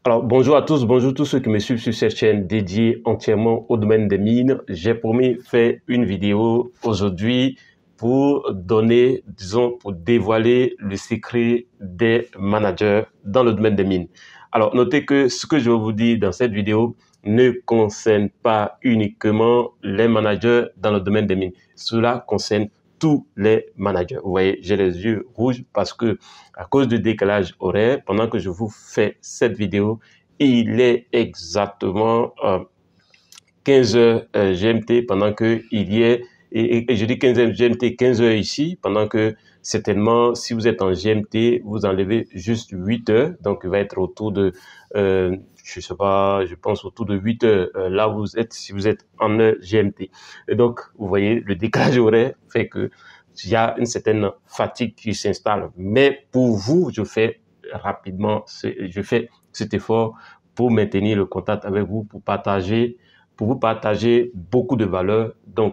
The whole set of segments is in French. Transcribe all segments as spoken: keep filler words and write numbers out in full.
Alors, bonjour à tous, bonjour à tous ceux qui me suivent sur cette chaîne dédiée entièrement au domaine des mines. J'ai promis faire une vidéo aujourd'hui pour donner, disons, pour dévoiler le secret des managers dans le domaine des mines. Alors, notez que ce que je vais vous dire dans cette vidéo ne concerne pas uniquement les managers dans le domaine des mines. Cela concerne tous les managers. Vous voyez, j'ai les yeux rouges parce que à cause du décalage horaire, pendant que je vous fais cette vidéo, il est exactement euh, quinze heures euh, G M T pendant que il y est, et, et je dis quinze heures G M T, quinze heures ici, pendant que certainement, si vous êtes en G M T, vous enlevez juste huit heures, donc il va être autour de, euh, je sais pas, je pense autour de huit heures, euh, là où vous êtes, si vous êtes en heure G M T. Et donc, vous voyez, le décalage horaire fait que il y a une certaine fatigue qui s'installe. Mais pour vous, je fais rapidement, je fais cet effort pour maintenir le contact avec vous, pour partager, pour vous partager beaucoup de valeurs. Donc,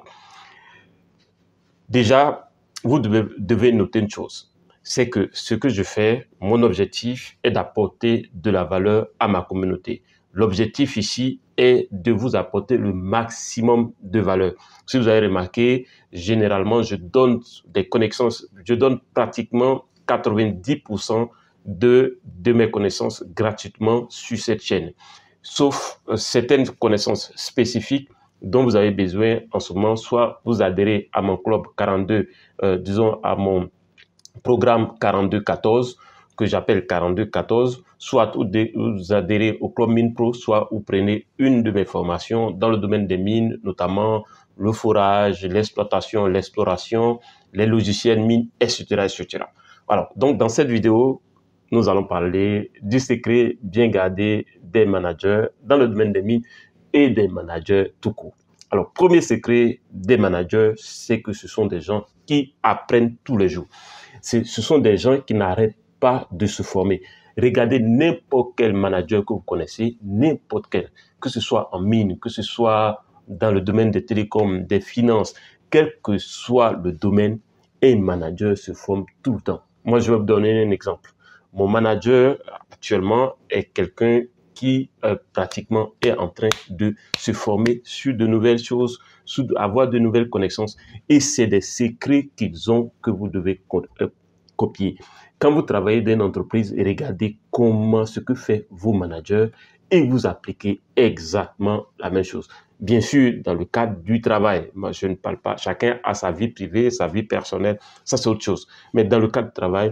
déjà, vous devez, devez noter une chose, c'est que ce que je fais, mon objectif est d'apporter de la valeur à ma communauté. L'objectif ici est de vous apporter le maximum de valeur. Si vous avez remarqué, généralement, je donne des connaissances, je donne pratiquement quatre-vingt-dix pour cent de, de mes connaissances gratuitement sur cette chaîne, sauf euh, certaines connaissances spécifiques dont vous avez besoin en ce moment, soit vous adhérez à mon club quarante-deux, euh, disons à mon programme quarante-deux quatorze, que j'appelle quarante-deux quatorze, soit vous adhérez au club Mine Pro, soit vous prenez une de mes formations dans le domaine des mines, notamment le forage, l'exploitation, l'exploration, les logiciels mines, et cetera, et cetera. Voilà. Donc, dans cette vidéo, nous allons parler du secret bien gardé des managers dans le domaine des mines et des managers tout court. Alors, premier secret des managers, c'est que ce sont des gens qui apprennent tous les jours. Ce sont des gens qui n'arrêtent pas de se former. Regardez n'importe quel manager que vous connaissez, n'importe quel, que ce soit en mine, que ce soit dans le domaine des télécoms, des finances, quel que soit le domaine, un manager se forme tout le temps. Moi, je vais vous donner un exemple. Mon manager actuellement est quelqu'un qui euh, pratiquement est en train de se former sur de nouvelles choses, sur avoir de nouvelles connaissances. Et c'est des secrets qu'ils ont que vous devez co euh, copier. Quand vous travaillez dans une entreprise, regardez comment ce que fait vos managers et vous appliquez exactement la même chose. Bien sûr, dans le cadre du travail, moi je ne parle pas, chacun a sa vie privée, sa vie personnelle, ça c'est autre chose. Mais dans le cadre du travail,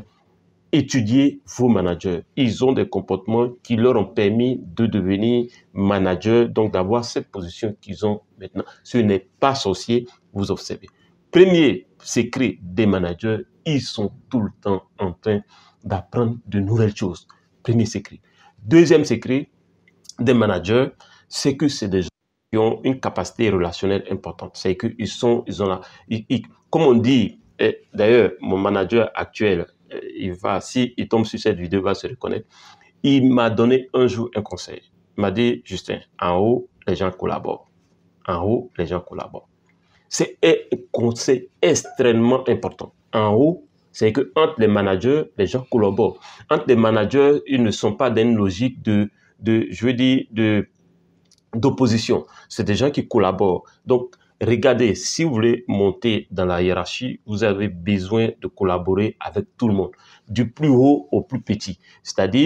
étudiez vos managers. Ils ont des comportements qui leur ont permis de devenir managers, donc d'avoir cette position qu'ils ont maintenant. Ce n'est pas sorcier, vous observez. Premier secret des managers, ils sont tout le temps en train d'apprendre de nouvelles choses. Premier secret. Deuxième secret des managers, c'est que c'est des gens qui ont une capacité relationnelle importante. C'est qu'ils sont, ils ont là, ils, ils, comme on dit, d'ailleurs, mon manager actuel, il va, si il tombe sur cette vidéo, il va se reconnaître. Il m'a donné un jour un conseil. Il m'a dit, Justin, en haut, les gens collaborent. En haut, les gens collaborent. C'est un conseil extrêmement important. En haut, c'est que entre les managers, les gens collaborent. Entre les managers, ils ne sont pas dans une logique de, de je veux dire, de, d'opposition. C'est des gens qui collaborent. Donc, regardez, si vous voulez monter dans la hiérarchie, vous avez besoin de collaborer avec tout le monde, du plus haut au plus petit. C'est-à-dire,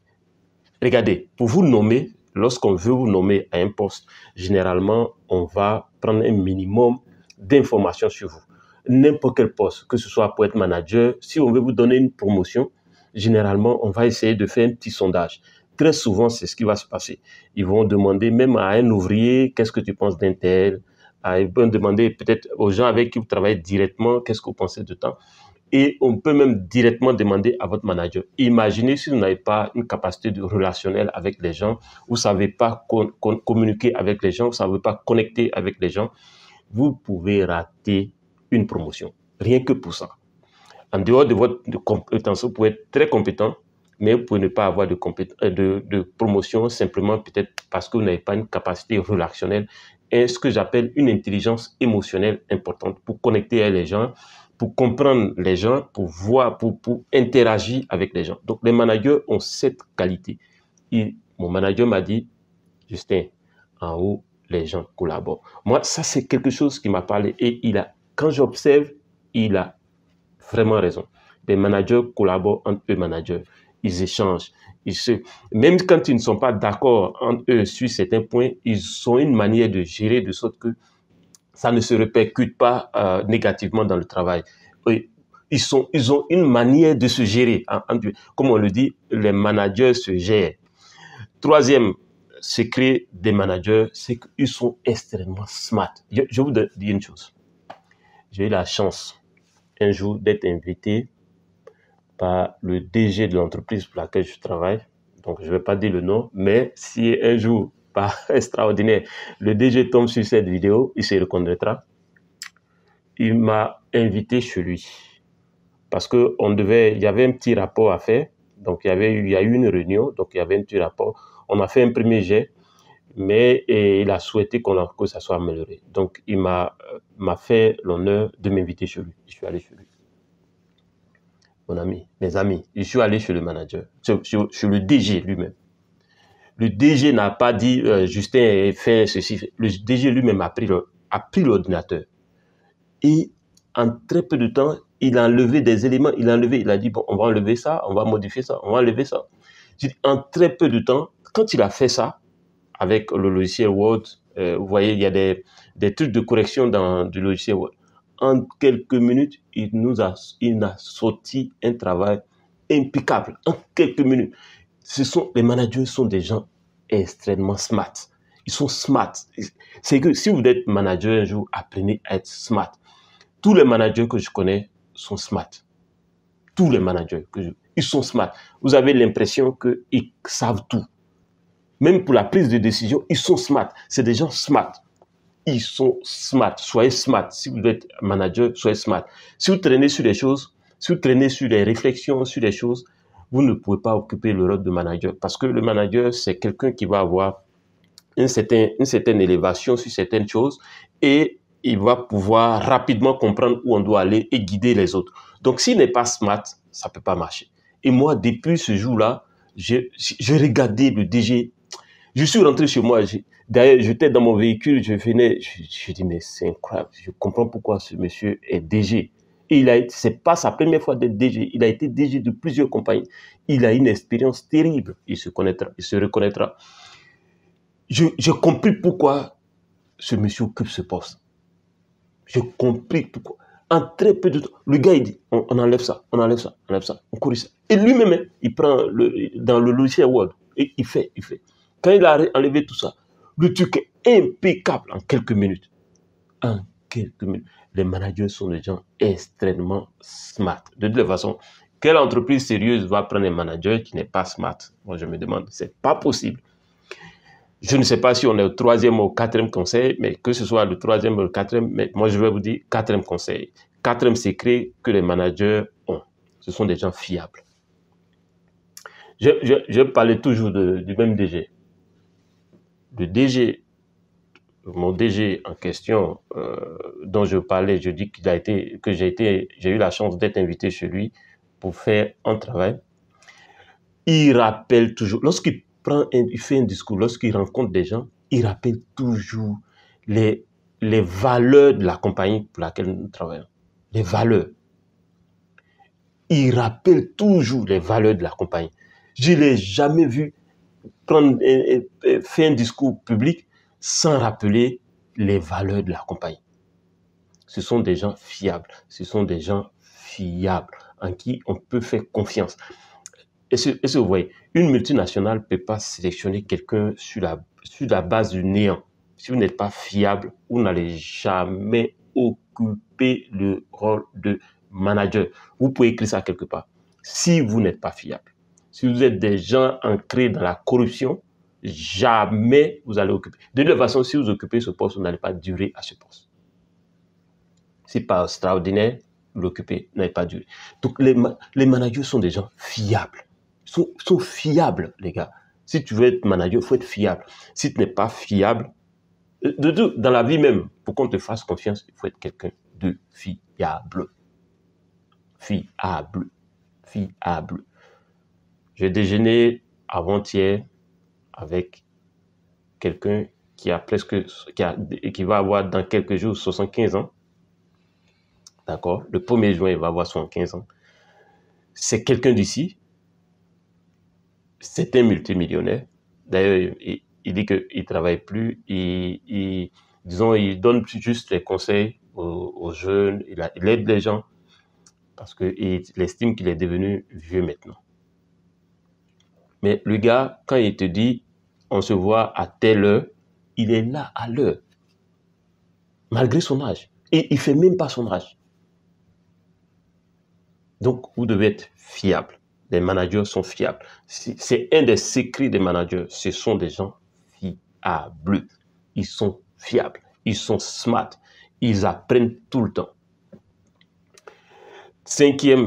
regardez, pour vous nommer, lorsqu'on veut vous nommer à un poste, généralement, on va prendre un minimum d'informations sur vous. N'importe quel poste, que ce soit pour être manager, si on veut vous donner une promotion, généralement, on va essayer de faire un petit sondage. Très souvent, c'est ce qui va se passer. Ils vont demander même à un ouvrier, qu'est-ce que tu penses d'un tel? Ils vont demander peut-être aux gens avec qui vous travaillez directement, qu'est-ce que vous pensez de temps? Et on peut même directement demander à votre manager. Imaginez si vous n'avez pas une capacité de relationnel avec les gens, vous ne savez pas communiquer avec les gens, vous ne savez pas connecter avec les gens, vous pouvez rater une promotion. Rien que pour ça. En dehors de votre compétence, vous pouvez être très compétent, mais vous pouvez ne pas avoir de, de, de promotion simplement peut-être parce que vous n'avez pas une capacité relationnelle et ce que j'appelle une intelligence émotionnelle importante pour connecter avec les gens, pour comprendre les gens, pour voir, pour, pour interagir avec les gens. Donc, les managers ont cette qualité. Ils Mon manager m'a dit, Justin, en haut, les gens collaborent. Moi, ça, c'est quelque chose qui m'a parlé. Et il a, quand j'observe, il a vraiment raison. Les managers collaborent entre eux, managers. Ils échangent. Ils se... Même quand ils ne sont pas d'accord entre eux sur certains points, ils ont une manière de gérer de sorte que ça ne se répercute pas euh, négativement dans le travail. Ils, sont, ils ont une manière de se gérer. Hein, comme on le dit, les managers se gèrent. Troisième secret des managers, c'est qu'ils sont extrêmement smart. Je, je vous dis une chose. J'ai eu la chance un jour d'être invité par le D G de l'entreprise pour laquelle je travaille. Donc, je ne vais pas dire le nom, mais si un jour, par extraordinaire, le D G tombe sur cette vidéo, il se reconnaîtra. Il m'a invité chez lui parce que on devait, il y avait un petit rapport à faire. Donc, il y avait eu, il y a eu une réunion, donc il y avait un petit rapport. On a fait un premier jet, mais et il a souhaité qu'on que ça soit amélioré. Donc, il m'a m'a fait l'honneur de m'inviter chez lui. Je suis allé chez lui. Mon ami, mes amis, je suis allé chez le manager, chez, chez le D G lui-même. Le D G n'a pas dit euh, Justin fait ceci. Le D G lui-même a pris l'ordinateur. Et en très peu de temps, il a enlevé des éléments. Il a enlevé, il a dit bon, on va enlever ça, on va modifier ça, on va enlever ça. En très peu de temps, quand il a fait ça avec le logiciel Word, euh, vous voyez, il y a des, des trucs de correction dans du logiciel Word. En quelques minutes, il nous a, il a sorti un travail impeccable. En quelques minutes. Ce sont, les managers sont des gens extrêmement smart. Ils sont smart. C'est que si vous êtes manager un jour, apprenez à être smart. Tous les managers que je connais sont smart. Tous les managers que je, ils sont smart. Vous avez l'impression qu'ils savent tout. Même pour la prise de décision, ils sont smart. C'est des gens smart. Ils sont smart. Soyez smart. Si vous êtes manager, soyez smart. Si vous traînez sur les choses, si vous traînez sur les réflexions, sur les choses, vous ne pouvez pas occuper le rôle de manager. Parce que le manager, c'est quelqu'un qui va avoir une certaine, une certaine élévation sur certaines choses et il va pouvoir rapidement comprendre où on doit aller et guider les autres. Donc, s'il n'est pas smart, ça ne peut pas marcher. Et moi, depuis ce jour-là, j'ai regardé le D G. Je suis rentré chez moi. D'ailleurs, j'étais dans mon véhicule, je venais, je, je dis, mais c'est incroyable. Je comprends pourquoi ce monsieur est D G. Et il a, c'est pas sa première fois d'être D G. Il a été D G de plusieurs compagnies. Il a une expérience terrible. Il se connaîtra, il se reconnaîtra. J'ai compris pourquoi ce monsieur occupe ce poste. J'ai compris pourquoi. En très peu de temps, le gars, il dit, on, on enlève ça, on enlève ça, on enlève ça, on corrige ça. Et lui-même, il prend le, dans le logiciel Word, et il fait, il fait. Quand il a enlevé tout ça, le truc est impeccable en quelques minutes. En quelques minutes. Les managers sont des gens extrêmement smart. De toute façon, quelle entreprise sérieuse va prendre un manager qui n'est pas smart? Moi, je me demande, c'est pas possible. Je ne sais pas si on est au troisième ou au quatrième conseil, mais que ce soit le troisième ou le quatrième, mais moi je vais vous dire quatrième conseil. Quatrième secret que les managers ont. Ce sont des gens fiables. Je, je, je parlais toujours de, du même D G. Le D G, mon D G en question, euh, dont je parlais, je dis qu'il a été, que j'ai été, j'ai eu la chance d'être invité chez lui pour faire un travail. Il rappelle toujours, lorsqu'il prend un, il fait un discours, lorsqu'il rencontre des gens, il rappelle toujours les, les valeurs de la compagnie pour laquelle nous travaillons. Les valeurs. Il rappelle toujours les valeurs de la compagnie. Je ne l'ai jamais vu prendre, faire un discours public sans rappeler les valeurs de la compagnie. Ce sont des gens fiables. Ce sont des gens fiables en qui on peut faire confiance. Est-ce que vous voyez, une multinationale ne peut pas sélectionner quelqu'un sur la, sur la base du néant. Si vous n'êtes pas fiable, vous n'allez jamais occuper le rôle de manager. Vous pouvez écrire ça quelque part. Si vous n'êtes pas fiable, si vous êtes des gens ancrés dans la corruption, jamais vous allez occuper. De toute façon, si vous occupez ce poste, vous n'allez pas durer à ce poste. C'est pas extraordinaire, vous l'occupez, vous n'allez pas durer. Donc, les, les managers sont des gens fiables. Sont, sont fiables, les gars. Si tu veux être manager, il faut être fiable. Si tu n'es pas fiable, de, de, dans la vie même, pour qu'on te fasse confiance, il faut être quelqu'un de fiable. Fiable. Fiable. J'ai déjeuné avant-hier avec quelqu'un qui a presque, qui, a, qui va avoir dans quelques jours soixante-quinze ans. D'accord? Le premier juin, il va avoir soixante-quinze ans. C'est quelqu'un d'ici. C'est un multimillionnaire. D'ailleurs, il, il dit qu'il ne travaille plus. Il, il, disons, il donne juste les conseils aux, aux jeunes. Il, a, il aide les gens parce qu'il estime qu'il est devenu vieux maintenant. Mais le gars, quand il te dit, on se voit à telle heure, il est là à l'heure, malgré son âge. Et il ne fait même pas son âge. Donc, vous devez être fiable. Les managers sont fiables. C'est un des secrets des managers. Ce sont des gens fiables. Ils sont fiables. Ils sont smart. Ils apprennent tout le temps. Cinquième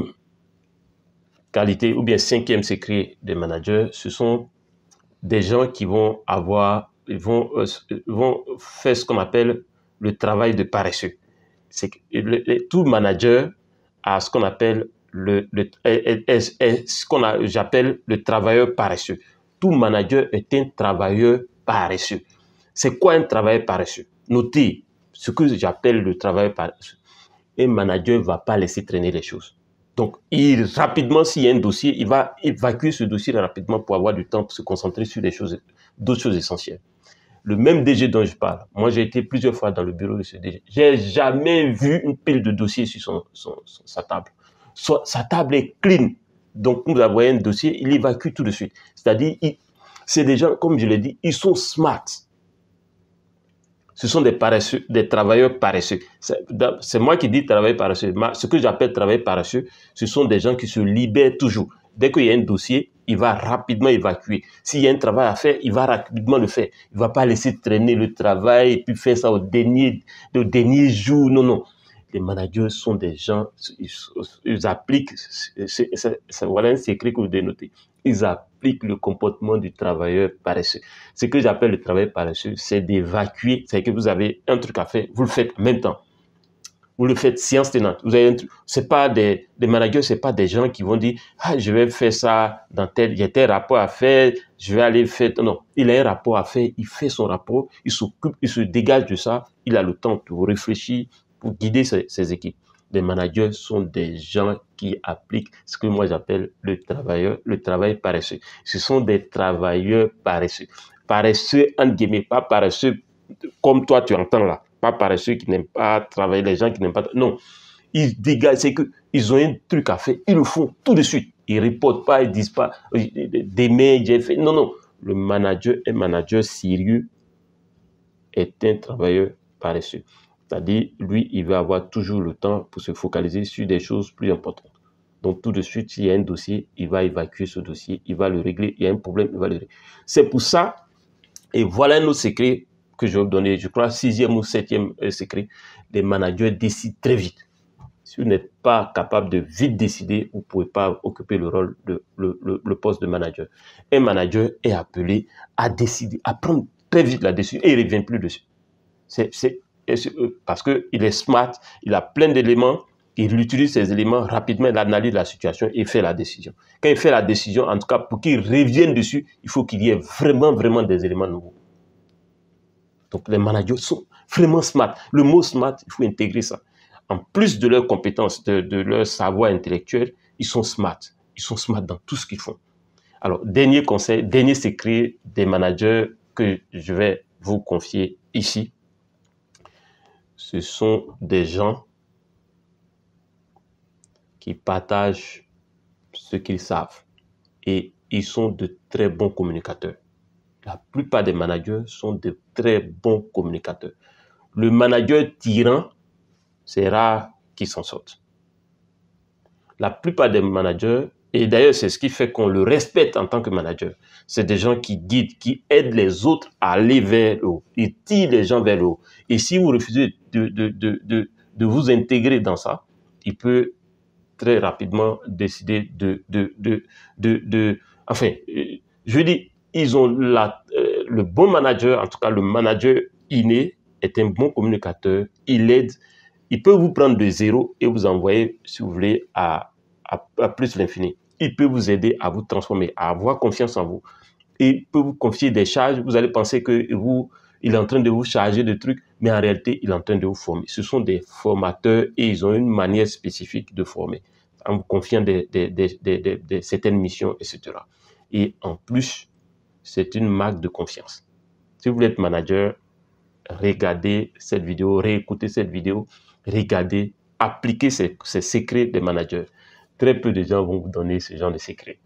qualité ou bien cinquième secret des managers, ce sont des gens qui vont avoir, ils vont, euh, vont faire ce qu'on appelle le travail de paresseux. C'est que le, le, tout manager a ce qu'on appelle le, le est, est, est, ce qu'on a, j'appelle le travailleur paresseux. Tout manager est un travailleur paresseux. C'est quoi un travailleur paresseux? Notez ce que j'appelle le travailleur paresseux. Un manager ne va pas laisser traîner les choses. Donc, il, rapidement, s'il y a un dossier, il va évacuer ce dossier rapidement pour avoir du temps pour se concentrer sur les choses, d'autres choses essentielles. Le même D G dont je parle, moi j'ai été plusieurs fois dans le bureau de ce D G, j'ai jamais vu une pile de dossiers sur son, son, son, sa table. So, sa table est clean. Donc, quand vous avez un dossier, il évacue tout de suite. C'est-à-dire, c'est des gens, comme je l'ai dit, ils sont smart. Ce sont des paresseux, des travailleurs paresseux. C'est moi qui dis travailleurs paresseux. Ce que j'appelle travailleurs paresseux, ce sont des gens qui se libèrent toujours. Dès qu'il y a un dossier, il va rapidement évacuer. S'il y a un travail à faire, il va rapidement le faire. Il ne va pas laisser traîner le travail et puis faire ça au dernier, au dernier jour. Non, non. Les managers sont des gens, ils, ils appliquent, c'est, c'est, c'est, voilà un secret que vous devez noter. Ils appliquent le comportement du travailleur paresseux. Ce que j'appelle le travail paresseux, c'est d'évacuer. C'est que vous avez un truc à faire, vous le faites en même temps. Vous le faites séance tenante. Vous avez un truc. C'est pas des, des managers, c'est pas des gens qui vont dire, ah, je vais faire ça dans tel, il y a tel rapport à faire, je vais aller faire. Non, il a un rapport à faire, il fait son rapport, il s'occupe, il se dégage de ça, il a le temps de réfléchir pour guider ses, ses équipes. Les managers sont des gens qui appliquent ce que moi j'appelle le travailleur, le travail paresseux. Ce sont des travailleurs paresseux. Paresseux, entre guillemets, pas paresseux comme toi tu entends là. Pas paresseux qui n'aiment pas travailler, les gens qui n'aiment pas. Non, ils dégagent, c'est qu'ils ont un truc à faire, ils le font tout de suite. Ils ne reportent pas, ils ne disent pas demain j'ai fait. Non, non. Le manager, un manager sérieux est un travailleur paresseux. C'est-à-dire, lui, il va avoir toujours le temps pour se focaliser sur des choses plus importantes. Donc, tout de suite, s'il y a un dossier, il va évacuer ce dossier, il va le régler. Il y a un problème, il va le régler. C'est pour ça, et voilà un autre secret que je vais vous donner, je crois, sixième ou septième secret, les managers décident très vite. Si vous n'êtes pas capable de vite décider, vous ne pouvez pas occuper le rôle de le, le, le poste de manager. Un manager est appelé à décider, à prendre très vite la décision et il ne revient plus dessus. C'est, c'est, parce qu'il est smart, il a plein d'éléments, il utilise ces éléments rapidement, il analyse la situation et fait la décision. Quand il fait la décision, en tout cas, pour qu'il revienne dessus, il faut qu'il y ait vraiment, vraiment des éléments nouveaux. Donc, les managers sont vraiment smart. Le mot smart, il faut intégrer ça. En plus de leurs compétences, de, de leur savoir intellectuel, ils sont smart. Ils sont smart dans tout ce qu'ils font. Alors, dernier conseil, dernier secret des managers que je vais vous confier ici, ce sont des gens qui partagent ce qu'ils savent et ils sont de très bons communicateurs. La plupart des managers sont de très bons communicateurs. Le manager tyran, c'est rare qu'il s'en sorte. La plupart des managers, et d'ailleurs c'est ce qui fait qu'on le respecte en tant que manager, c'est des gens qui guident, qui aident les autres à aller vers le haut. Ils tirent les gens vers le haut. Et si vous refusez de, de, de, de, de vous intégrer dans ça, il peut très rapidement décider de... de, de, de, de enfin, je veux dire, ils ont la, euh, le bon manager, en tout cas le manager inné, est un bon communicateur, il aide, il peut vous prendre de zéro et vous envoyer, si vous voulez, à, à, à plus l'infini. Il peut vous aider à vous transformer, à avoir confiance en vous. et peut vous confier des charges. Vous allez penser que vous, il est en train de vous charger de trucs, mais en réalité, il est en train de vous former. Ce sont des formateurs et ils ont une manière spécifique de former, en vous confiant des, des, des, des, des, des, certaines missions, et cetera. Et en plus, c'est une marque de confiance. Si vous voulez être manager, regardez cette vidéo, réécoutez cette vidéo, regardez, appliquez ces, ces secrets des managers. Très peu de gens vont vous donner ce genre de secrets.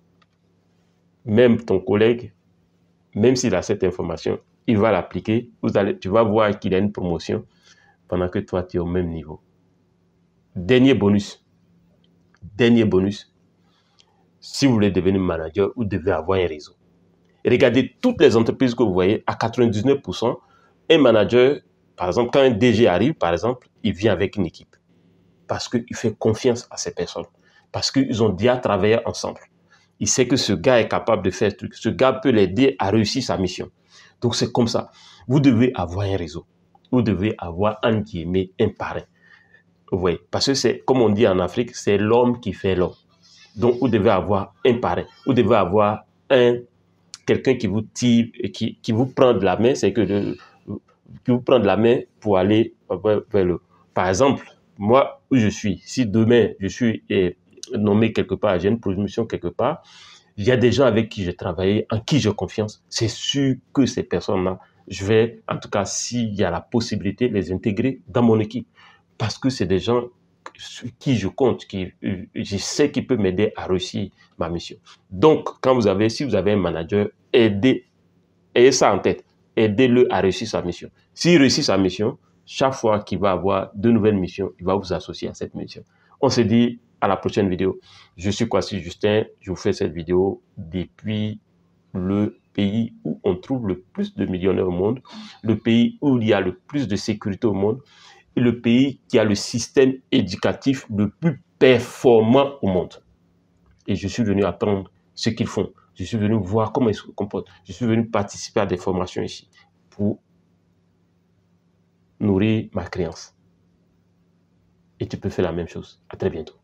Même ton collègue, même s'il a cette information, il va l'appliquer. Vous allez, tu vas voir qu'il a une promotion pendant que toi, tu es au même niveau. Dernier bonus. Dernier bonus. Si vous voulez devenir manager, vous devez avoir un réseau. Regardez toutes les entreprises que vous voyez, à quatre-vingt-dix-neuf pour cent, un manager, par exemple, quand un D G arrive, par exemple, il vient avec une équipe. Parce qu'il fait confiance à ces personnes. Parce qu'ils ont déjà travaillé ensemble. Il sait que ce gars est capable de faire ce truc. Ce gars peut l'aider à réussir sa mission. Donc, c'est comme ça. Vous devez avoir un réseau. Vous devez avoir, en guillemets, un parrain. Vous voyez, parce que c'est, comme on dit en Afrique, c'est l'homme qui fait l'homme. Donc, vous devez avoir un parrain. Vous devez avoir un, quelqu'un qui vous tire, et qui, qui vous prend de la main, c'est que de, qui vous prend de la main pour aller vers le. Par exemple, moi, où je suis, si demain, je suis eh, nommé quelque part, j'ai une promotion quelque part, il y a des gens avec qui j'ai travaillé, en qui j'ai confiance. C'est sûr que ces personnes-là, je vais, en tout cas, s'il y a la possibilité, les intégrer dans mon équipe. Parce que c'est des gens sur qui je compte, qui, je sais qu'ils peuvent m'aider à réussir ma mission. Donc, quand vous avez, si vous avez un manager, aidez, ayez ça en tête. Aidez-le à réussir sa mission. S'il réussit sa mission, chaque fois qu'il va avoir de nouvelles missions, il va vous associer à cette mission. On se dit à la prochaine vidéo. Je suis Kwasi Justin. Je vous fais cette vidéo depuis le pays où on trouve le plus de millionnaires au monde, le pays où il y a le plus de sécurité au monde et le pays qui a le système éducatif le plus performant au monde. Et je suis venu apprendre ce qu'ils font. Je suis venu voir comment ils se comportent. Je suis venu participer à des formations ici pour nourrir ma créance. Et tu peux faire la même chose. À très bientôt.